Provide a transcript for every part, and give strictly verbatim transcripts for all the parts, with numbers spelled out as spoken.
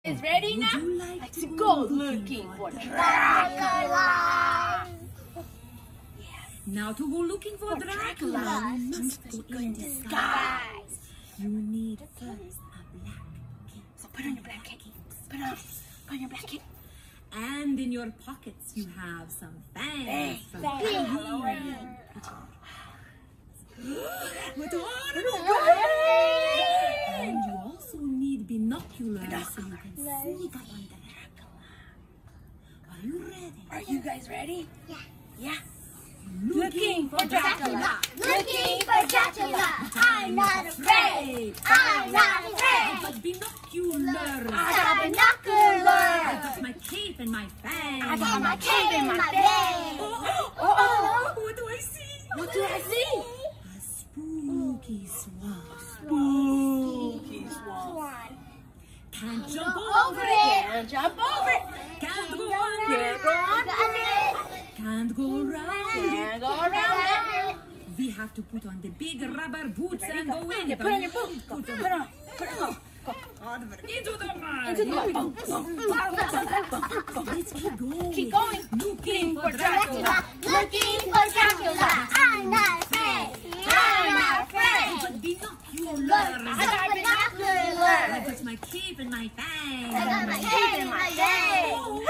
Is ready now? Would you like Let's to go go looking for Dracula. Now to go looking for, For Dracula, Dracula, you must go in disguise. You need first a black cape. So put on your black cape. Put on, put on your black cape. And in your pockets you have some fangs. Fangs. Some Fangs. big Halloween. What horrible! And you also need binoculars so you can see behind the Dracula. Are you ready? Are you guys ready? Yeah. Yeah. Looking for Dracula. Looking for Dracula. I'm not afraid. I'm not afraid. But binoculars. I got binoculars. I got my cape and my fangs. I got my cape and my bag. Oh, oh, oh, what do I see? What do I see? A spooky swan. Spooky swan. Can't jump Over over it. it. Can't jump over it. Can't go under Can't it. go under it. Can't go around it. Can't go around it. We have to put on the big rubber boots Ready? and Go. go in. Yeah, put on your boots. Go. Put on. Put on. Put on. Into the mud. Into the mud. Boom, boom. Let's keep going. Keep going. Looking for Dracula. Dracula. Looking for Dracula. I'm not afraid. I'm not afraid. But binoculars. I got binoculars. I got my cape and my fangs. I got my cape and my bag.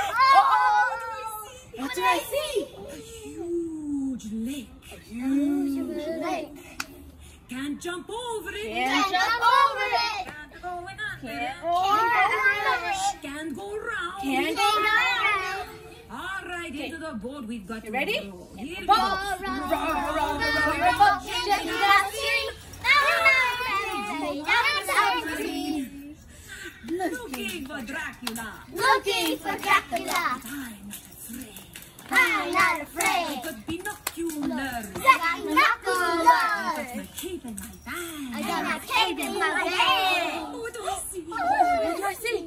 What do I see? A huge lake. Huge. Lake. Can't jump over it. Can't Can't jump over it. Can't go in under Can't it. go around it. Can't go around. Can't go around. All right, into the boat we've got. You to ready? go. Here we Row, go. row, row, row, row, row, row. Check it out, see? I'm not afraid. I'm not afraid. Looking for Dracula. Looking for Dracula. I'm not I'm not afraid. I afraid. got binoculars. I got I binoculars. got my cape and my bag. I got my cape and my bag. What do I see? What do I see?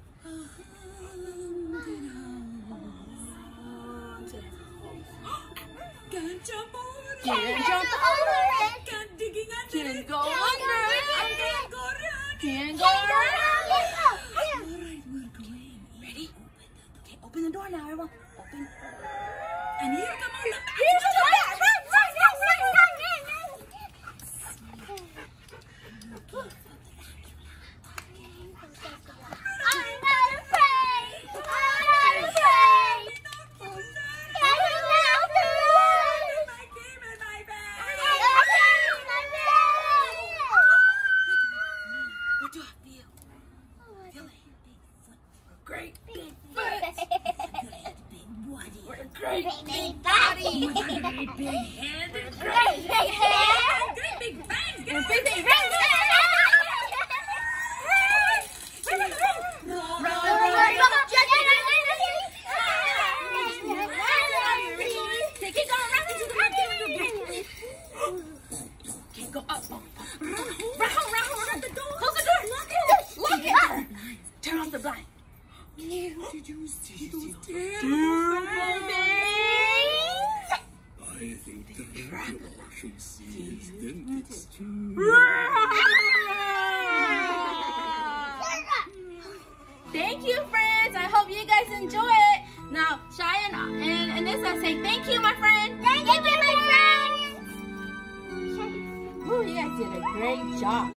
Can't jump over it. Can't jump over it. Can't digging under Can't it. go under it. Can't go around it. Can't go Can't go around. around All right, we're going. Ready? Okay, open the door now, everyone. Open. And here come all the Here's the door. I'm not afraid. I'm not afraid. I'm not afraid. my cape and my bag. What do I feel? Feel it. Great big Big body. Great Big body. With a great big head. Great big head. Great big fangs. and big big Big rings. Keep going round into the mud. Okay, go up. Round, round, round the door. Close the door. Lock it. Lock it. Turn off the blind. Did you see those Terrible I think the Dracula should see his dentist. Thank you, friends. I hope you guys enjoy it. Now, Cheyenne and Anissa say thank you, my friend. Thank you, my friends. Ooh, you guys did a great job.